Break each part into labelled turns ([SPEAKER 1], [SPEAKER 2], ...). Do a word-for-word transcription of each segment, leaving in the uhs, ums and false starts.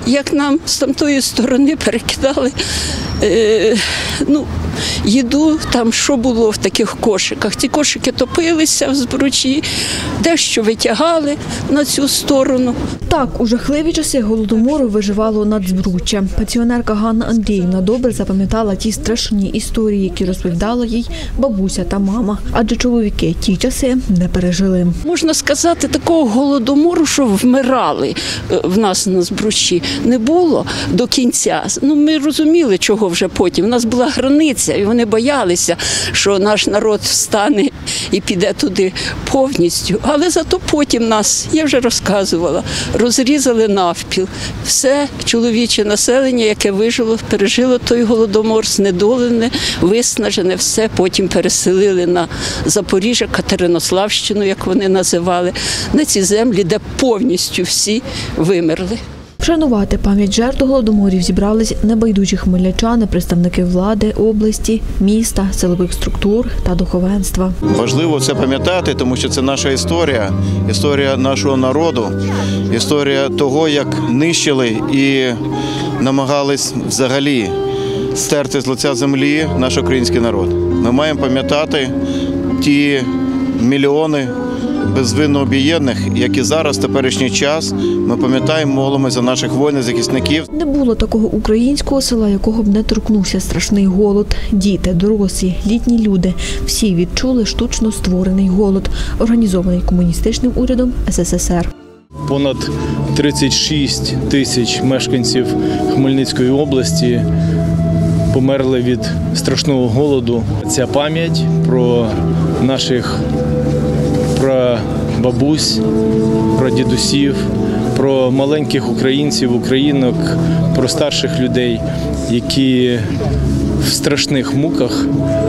[SPEAKER 1] як нам з тамтої сторони перекидали е, ну, їду, там що було в таких кошиках. Ці кошики топилися в Збручі, дещо витягали на цю сторону.
[SPEAKER 2] Так, у жахливі часи Голодомору виживало Нацзбруччя. Пенсіонерка Ганна Андріївна добре запам'ятала ті страшні історії, які розповідала їй бабуся та мама. Адже чоловіки ті часи не пережили.
[SPEAKER 1] Можна сказати, такого Голодомору, що вмирали в нас на Збручі, не було до кінця. Ну, ми розуміли, чого вже потім. У нас була границя, і вони боялися, що наш народ встане і піде туди повністю. Але зато потім нас, я вже розказувала, розрізали навпіл. Все чоловіче населення, яке вижило, пережило той Голодомор, знедолене, виснажене, все потім переселили на Запоріжжя, Катеринославщину, як вони називали, на ці землі, де повністю всі вимерли.
[SPEAKER 2] Вшанувати пам'ять жертв голодоморів зібрались небайдужі хмельничани, представники влади, області, міста, силових структур та духовенства.
[SPEAKER 3] Важливо це пам'ятати, тому що це наша історія, історія нашого народу, історія того, як нищили і намагались взагалі стерти з лиця землі наш український народ. Ми маємо пам'ятати ті мільйони безвинно обієднаних, які зараз, в теперішній час, ми пам'ятаємо, молимося за наших воїнів-захисників.
[SPEAKER 2] Не було такого українського села, якого б не торкнувся страшний голод. Діти, дорослі, літні люди – всі відчули штучно створений голод, організований комуністичним урядом ес ес ес ер.
[SPEAKER 4] Понад тридцять шість тисяч мешканців Хмельницької області померли від страшного голоду. Ця пам'ять про наших про бабусь, про дідусів, про маленьких українців, українок, про старших людей, які в страшних муках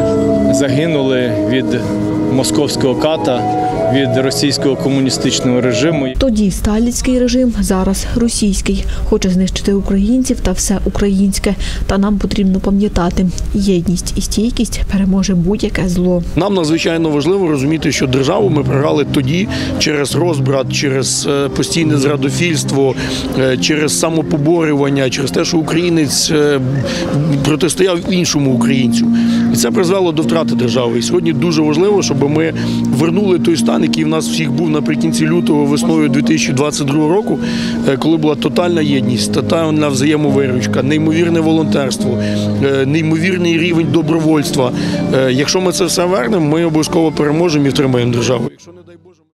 [SPEAKER 4] загинули від московського ката, від російського комуністичного режиму.
[SPEAKER 2] Тоді сталінський режим, зараз російський. Хоче знищити українців та все українське. Та нам потрібно пам'ятати, єдність і стійкість переможе будь-яке зло.
[SPEAKER 5] Нам надзвичайно важливо розуміти, що державу ми програли тоді через розбрат, через постійне зрадофільство, через самопоборювання, через те, що українець протистояв іншому українцю. І це призвело до втрати держави. І сьогодні дуже важливо, щоб ми вернули той стан, який в нас всіх був наприкінці лютого, весною дві тисячі двадцять другого року, коли була тотальна єдність, тотальна взаємовиручка, неймовірне волонтерство, неймовірний рівень добровольства. Якщо ми це все вернемо, ми обов'язково переможемо і втримаємо державу. Якщо не дай Бог